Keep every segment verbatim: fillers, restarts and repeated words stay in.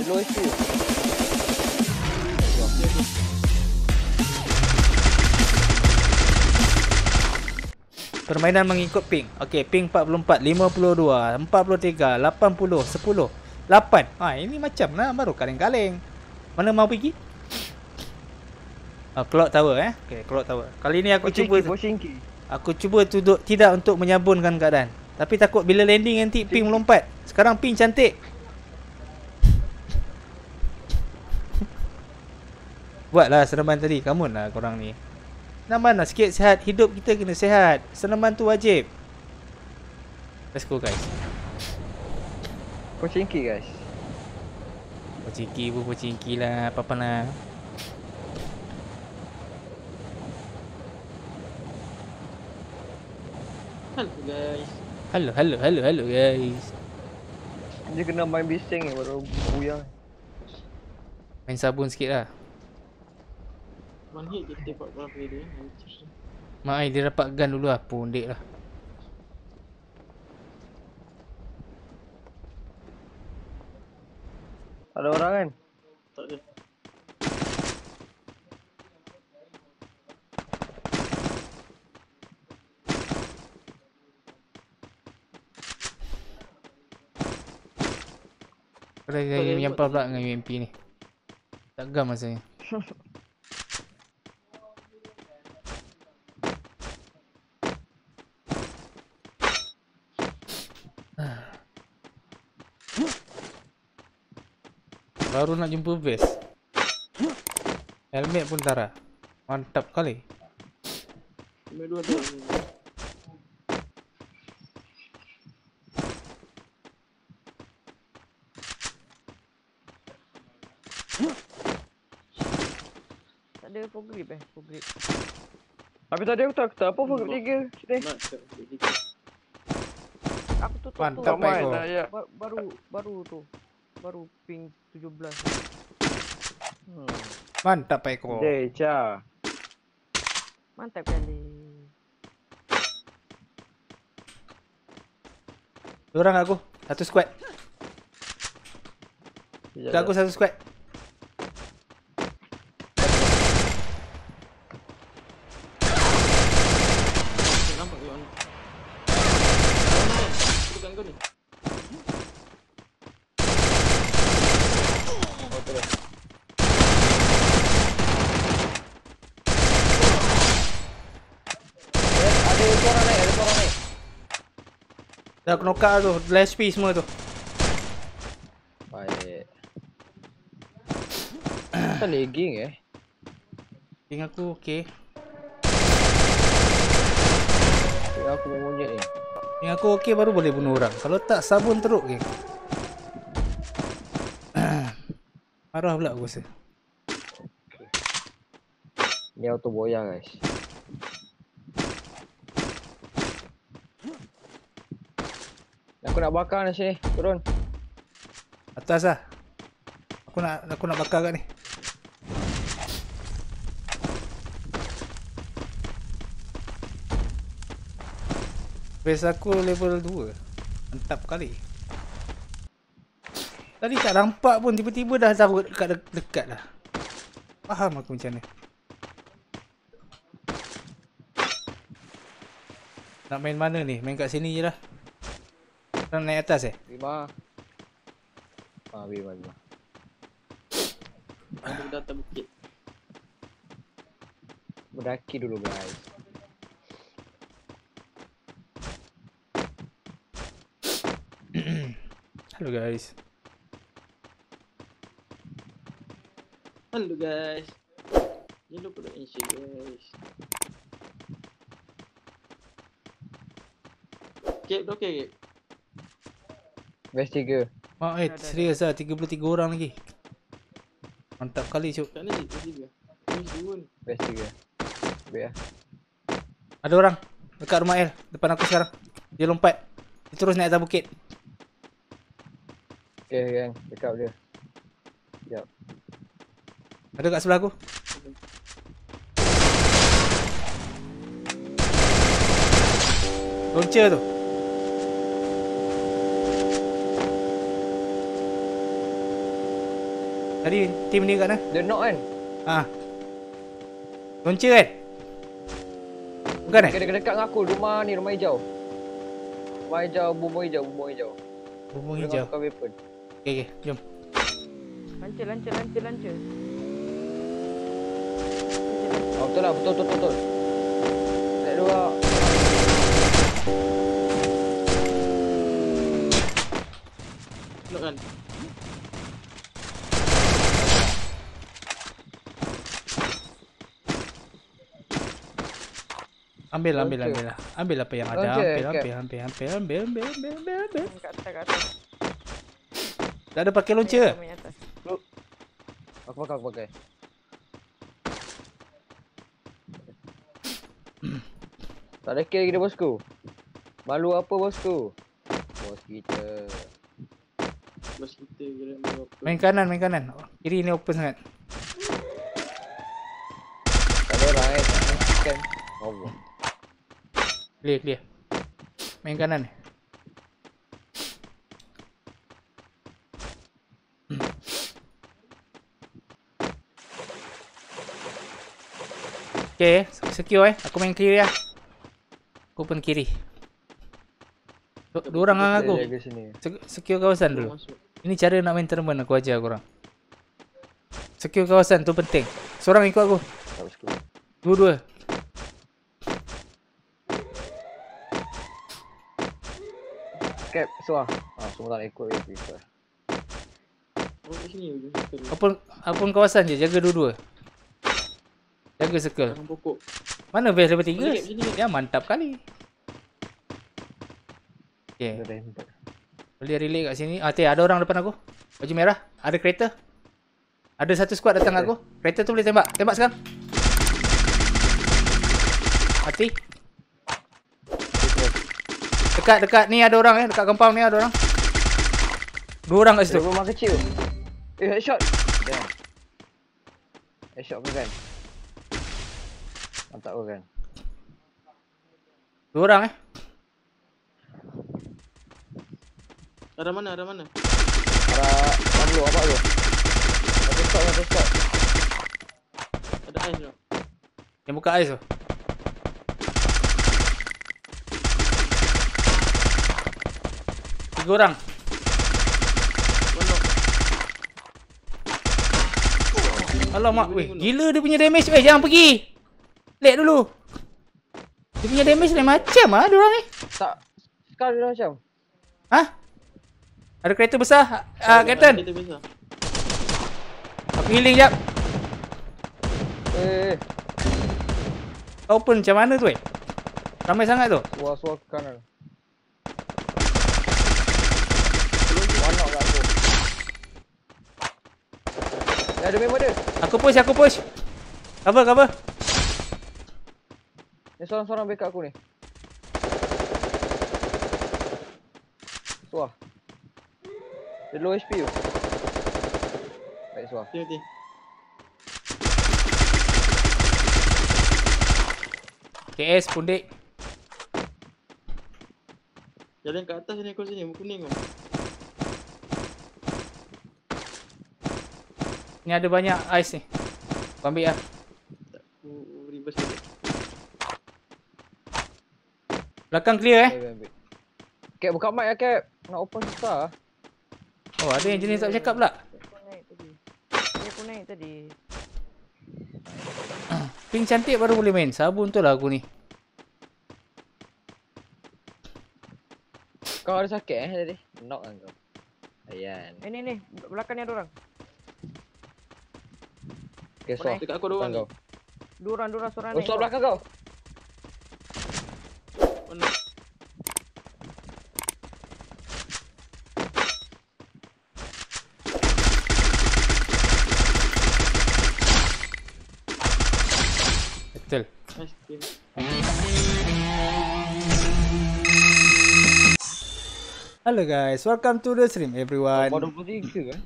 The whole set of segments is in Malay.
Low H P. Permainan mengikut ping. Okey, ping empat puluh empat, lima puluh dua, empat puluh tiga, lapan puluh, sepuluh, lapan. Ha, ini macam lah baru kaleng-kaleng. Mana mau pergi? Ah, clock tower eh. Okey, clock tower. Kali ni aku Pochinki, cuba Pochinki. Aku cuba duduk tidak untuk menyabunkan keadaan. Tapi takut bila landing nanti ping melompat. Sekarang ping cantik. Buatlah senaman tadi. Come on lah korang ni. Senaman lah sikit sihat. Hidup kita kena sihat. Senaman tu wajib. Let's go guys. Pochinki guys. Pochinki pun pochinki lah. Apa-apa lah. Halo guys. Halo, halo, halo, halo guys. Dia kena main bising ni baru buyang. Main sabun sikit lah. One hit je kita buat berapa dia. Mak ai dia dapat gun dulu lah. Pondek lah. Ada orang kan? Tak ada. Kalau saya menyampah pula dengan U M P ni. Tak gam rasanya. Baru nak jumpa vest. Helmet pun tara. Mantap kali. Cuma dua dua. Tak ada full grip eh, full grip. Habis tadi aku tak kata apa full grip tiga. Sini. Aku tutup tu. Mantap baik kau. Ba- Baru baru tu. Baru ping tujuh belas. Hmm. Mantap baik kau. Deja. Mantap kali. Dorang aku. Satu squad. Dekat aku satu squad. Nampak ke mana? Bukan kau ni. Ada orang naik, ada orang naik. Dah aku knock out tu. Last P semua tu. Baik. Apa lagging eh? Ping aku okey. Ya, aku monyet ni. Ping aku okey baru boleh bunuh orang. Kalau tak sabun teruk ke. Marah pula aku rasa. Ni auto boya guys. Aku nak bakar ni sini, turun. Atas lah. Aku nak aku nak bakar kat ni. Base aku level dua. Mantap kali. Tadi tak nampak pun tiba-tiba dah tahu dekat dekat dah. Faham aku macam ni. Nak main mana ni? Main kat sini je lah. Nak naik atas eh? Lima. Ah, lima lima. Ada data bukit. Berdaki dulu guys. Hello guys. Halo guys. Jangan lupa like and share guys. Kek tu okey kek. Best tiga. Mak eh serius lah tiga puluh tiga orang lagi. Mantap kali cuk. Kat ni best tiga. Best dua ni. Best tiga. Baik lah. Ada orang dekat rumah L depan aku sekarang. Dia lompat. Dia terus naik atas bukit. Okay gang, dekat dia. Sekejap. Ada kat sebelah aku. Launcher tu. Tadi tim ni kat mana? Dia knock kan? Ah. Launcher kan? Bukan eh? Dia dekat dengan aku, rumah ni, rumah hijau. Rumah hijau, bumbung hijau, bumbung hijau. Bumbung Dia hijau. masukkan weapon. Okey okey, jom. Lancar, lancar, lancar, lancar. Oh, betul lah, betul, betul, betul, betul. Naik dua. Nak kan? Ambil ambil Launcher. ambil lah. Ambil apa yang ada. Launcher, Ambil Cap. ambil ambil ambil ambil ambil ambil ambil ambil. Kat atas, kat atas. Tak ada pakai launcher. Main atas. Aku pakai, aku pakai. Tak ada kill lagi dia bosku. Malu apa bosku? Bos kita. Bos kita kira berapa? Main kanan, main kanan. Kiri ni open sangat. Tak ada orang eh. Kan. Allah. Clear clear. Main kanan ni. Okay, secure eh. Aku main kiri lah. Aku pun kiri. Du- Dua orang dengan aku. Dia jaga sini. Se- Secure kawasan dulu. Masuk. Ini cara nak main tournament, aku ajar korang. Secure kawasan tu penting. Seorang ikut aku. Tak bosku. Dua-dua. Cap, suah. Ah, semua tak nak ikut lagi. Oh, kat sini je. Apun apun kawasan je, jaga dua-dua. Jaga circle. Orang pokok. Mana base level tiga? Sini, sini. Ya mantap kali. Okay. Dah empat. Boleh relay kat sini. Ah, ada orang depan aku. Baju merah. Ada kereta. Ada satu squad datang aku. Kereta tu boleh tembak. Tembak sekarang. Mati. Dekat dekat ni ada orang eh. Dekat compound ni ada orang. Dua orang kat Dia situ. rumah kecil. Eh, headshot. Damn. Headshot ke kan? Mantap ke kan? Dua orang eh. Arah mana? Arah mana? Arah, apa lu? Apa lu? Satu stop, satu stop. Ada ais tak? Yang buka ais tu. Tiga orang. Mana? Alamak, weh. Gila dia punya damage. Weh, jangan pergi. Lag dulu. Dia punya damage lain macam ah dia orang ni. Tak. Sekarang dia macam. Ha? Ada kereta besar. Ah, uh, Captain. Kita besar. Aku healing jap. Eh, Kau open macam mana tu eh? Ramai sangat tu. suar-suar ke kanan. One knock kat aku. Dia ada member dia. Aku push, aku push. Cover, cover. Ni seorang-seorang backup aku ni. Suar. Dia low H P tu. Baik suar. Okey, okey. K S pundik. Jalan kat atas ni kau sini, kuning kau. Ni ada banyak ice ni. Kau ambil lah. Aku reverse balik. Belakang clear eh. Ambil, ambil. Cap buka mic lah Cap. Nak open susah. Oh, ada yang jenis tak bercakap pula. Dia pun naik tadi. Dia pun naik tadi. Pink cantik baru boleh main. Sabun tu lah aku ni. Kau ada sakit eh tadi? Knock kan kau. Ayan. Eh ni ni, belakang ni ada orang. Okay, suar. Dekat aku ada orang Kau. Dua orang, dua orang seorang Oh, naik. suar bawah. belakang kau. Mana? Betul. Nice team. Hello guys, welcome to the stream everyone. Baru dua puluh tiga kan?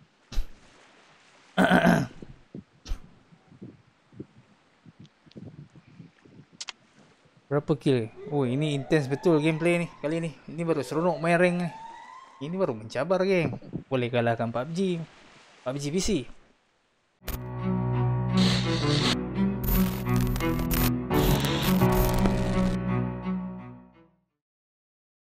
Berapa kill? Oh, ini intense betul gameplay ni kali ni. Ini baru seronok main rank ni. Ini baru mencabar geng. Boleh kalahkan P U B G. P P U B G P C.